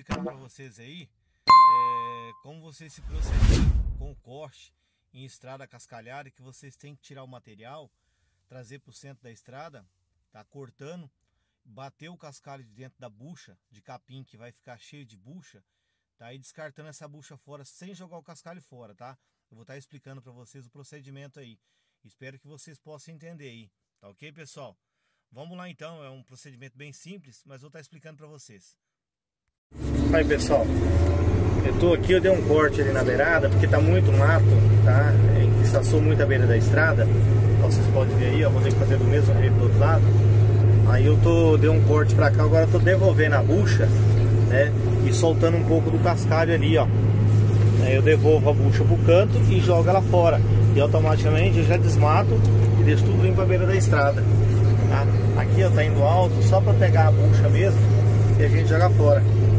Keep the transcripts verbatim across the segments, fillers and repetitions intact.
explicando para vocês aí é, como vocês se procederem com o corte em estrada cascalhada, que vocês têm que tirar o material, trazer para o centro da estrada, tá cortando, bater o cascalho de dentro da bucha de capim, que vai ficar cheio de bucha, tá? E descartando essa bucha fora sem jogar o cascalho fora, tá? Eu vou estar explicando para vocês o procedimento aí. Espero que vocês possam entender aí, tá ok, pessoal? Vamos lá então, é um procedimento bem simples, mas vou estar explicando para vocês. Aí pessoal, eu tô aqui, eu dei um corte ali na beirada, porque tá muito mato, tá? Ensaçou muito a beira da estrada, então vocês podem ver aí, ó, vou ter que fazer do mesmo jeito do outro lado. Aí eu tô, dei um corte pra cá, agora eu tô devolvendo a bucha, né? E soltando um pouco do cascalho ali, ó. Aí eu devolvo a bucha pro canto e jogo ela fora. E automaticamente eu já desmato e deixo tudo limpo a beira da estrada, tá? Aqui ó, tá indo alto, só pra pegar a bucha mesmo e a gente joga fora,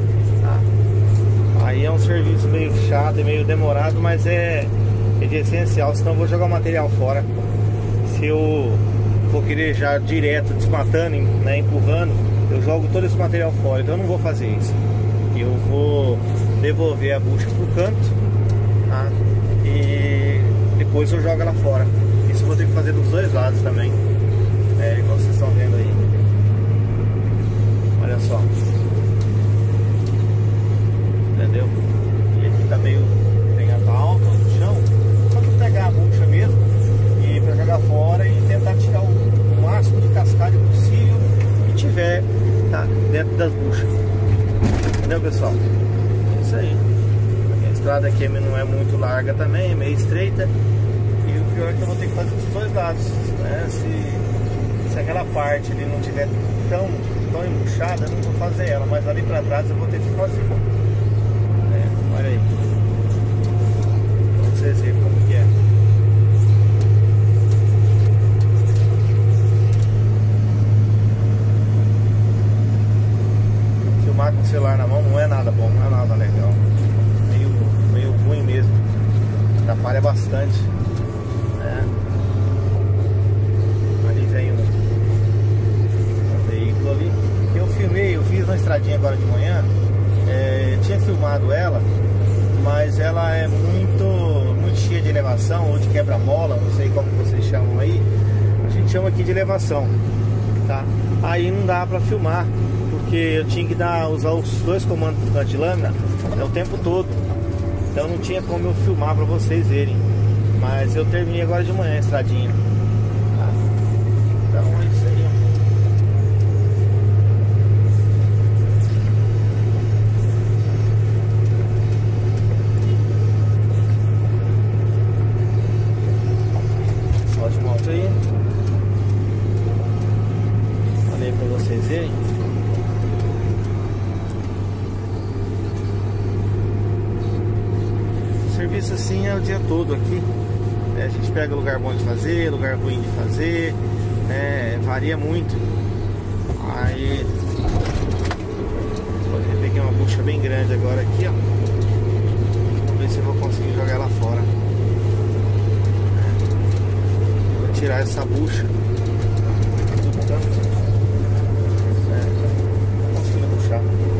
tá? Aí é um serviço meio chato e meio demorado, mas é, é de essencial, senão eu vou jogar o material fora. Se eu for querer já direto desmatando, né, empurrando, eu jogo todo esse material fora, então eu não vou fazer isso. Eu vou devolver a bucha pro canto, tá? E depois eu jogo ela fora. Isso eu vou ter que fazer dos dois lados também, é, igual vocês estão vendo aí. Olha só, entendeu? E aqui tá meio pegando alto no chão, só pra pegar a bucha mesmo e pra jogar fora e tentar tirar o, o máximo de cascalho possível que tiver, tá, dentro das buchas. Entendeu, pessoal? É isso aí. A estrada aqui não é muito larga também, é meio estreita. E o pior é que eu vou ter que fazer dos dois lados, né? Se, se aquela parte ali não tiver tão, tão embuchada, eu não vou fazer ela, mas ali pra trás eu vou ter que fazer. É, olha aí. Pra vocês verem como que é. Filmar com o celular na mão não é nada bom, não é nada legal. Meio, meio ruim mesmo. Atrapalha bastante. É. Ali vem um, um veículo ali. Eu filmei, eu fiz uma estradinha agora de manhã. É, tinha filmado ela, mas ela é muito, muito cheia de elevação, ou de quebra-mola, não sei como vocês chamam aí. A gente chama aqui de elevação, tá? Aí não dá pra filmar, porque eu tinha que dar, usar os dois comandos do canto de lâmina é, o tempo todo. Então não tinha como eu filmar pra vocês verem. Mas eu terminei agora de manhã a estradinha, tá? Então é isso aí, ó. Só de moto aí. Olha aí pra vocês verem. Serviço assim é o dia todo aqui, né? A gente pega lugar bom de fazer, lugar ruim de fazer, né? Varia muito. Aí eu peguei uma bucha bem grande agora aqui, ó. Vamos ver se eu vou conseguir jogar ela fora. Vou tirar essa bucha do canto. É, não consigo puxar.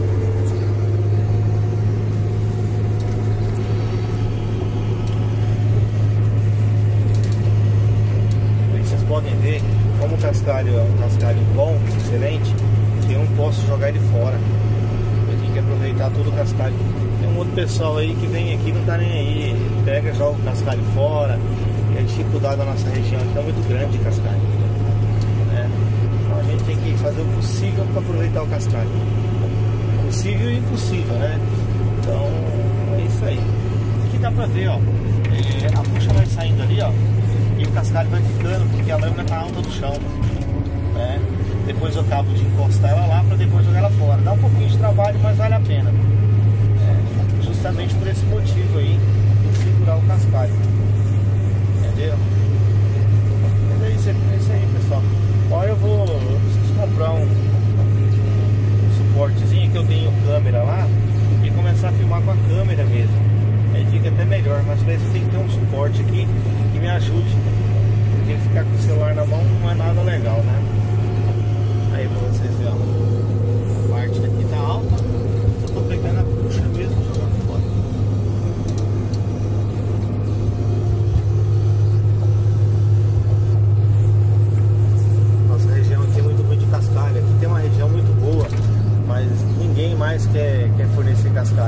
Podem ver como o cascalho é um cascalho bom, excelente, eu não posso jogar ele fora. Eu tenho que aproveitar todo o cascalho. Tem um outro pessoal aí que vem aqui e não tá nem aí, pega, joga o cascalho fora. E a dificuldade da nossa região aqui é muito grande de cascalho, né? Então a gente tem que fazer o possível para aproveitar o cascalho. Possível e impossível, né? Então é isso aí. Aqui dá pra ver, ó, é, a bucha vai saindo ali, ó, e o cascalho vai ficando, porque a lâmina tá alta do chão, né? Depois eu acabo de encostar ela lá para depois jogar ela fora. Dá um pouquinho de trabalho, mas vale a pena, é, justamente por esse motivo aí, de segurar o cascalho, entendeu? Mas é isso, é isso aí, pessoal. Olha, eu vou, eu preciso comprar um, um suportezinho, que eu tenho câmera lá, e começar a filmar com a câmera mesmo. Aí fica até melhor, mas para isso tem que ter um suporte aqui que me ajude, porque ficar com o celular na mão não é nada legal, né? Aí pra vocês verem, ó, a parte daqui tá alta, eu tô pegando a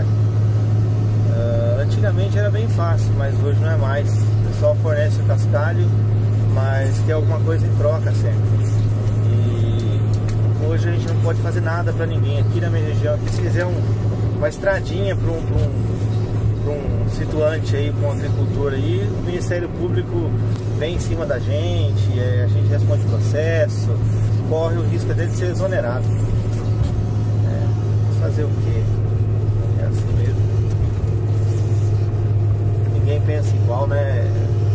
Uh, antigamente era bem fácil, mas hoje não é mais. O pessoal fornece o cascalho, mas tem alguma coisa em troca sempre. E hoje a gente não pode fazer nada para ninguém aqui na minha região. Aqui, se quiser um, uma estradinha para um, um, um situante aí, para um agricultor aí, o Ministério Público vem em cima da gente, é, a gente responde o processo, corre o risco dele de ser exonerado. É, fazer o quê? É assim mesmo. Ninguém pensa igual, né?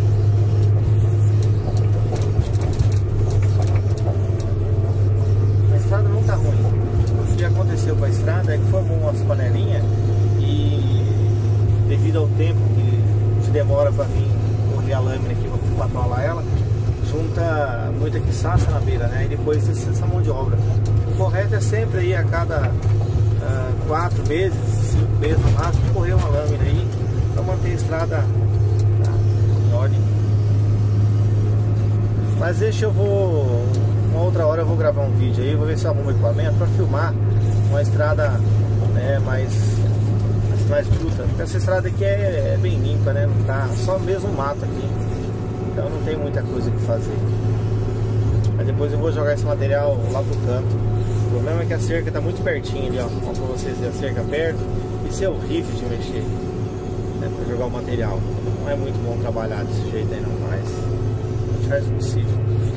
A estrada não tá ruim. O que aconteceu com a estrada é que formou umas panelinhas e devido ao tempo que demora para vir correr a lâmina aqui para atolar ela, junta muita quiçaça na beira, né? E depois essa mão de obra. O correto é sempre aí a cada uh, quatro meses, cinco meses no máximo, correr uma lâmina aí para manter a estrada tá, em ordem. Mas deixa eu vou uma outra hora eu vou gravar um vídeo aí, vou ver se eu arrumo o equipamento para filmar uma estrada, né, mais mais bruta. Porque essa estrada aqui é, é bem limpa, né? Não tá só mesmo mato aqui. Então não tem muita coisa que fazer. Mas depois eu vou jogar esse material lá pro canto. O problema é que a cerca tá muito pertinho ali, ó. Ó, pra vocês verem a cerca perto. Isso é horrível de mexer, né, pra jogar o material. Não é muito bom trabalhar desse jeito aí não, mas a gente faz o possível.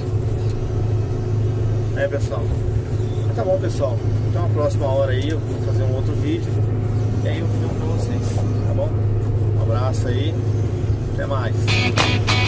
É, pessoal. Mas tá bom, pessoal. Então a próxima hora aí eu vou fazer um outro vídeo. E aí eu filmo pra vocês, tá bom? Um abraço aí. Até mais.